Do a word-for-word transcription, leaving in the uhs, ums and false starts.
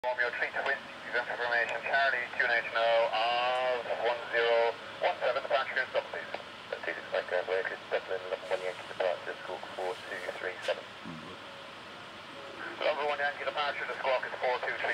Romeo three twenty, event information, Charlie, Q N H now of one zero one seven, departure is double please. That's it, it's like that, wait, it's Dublin, eleven one Yankee departure, Squawk four two three seven. Number one Yankee departure, the Squawk is four two three.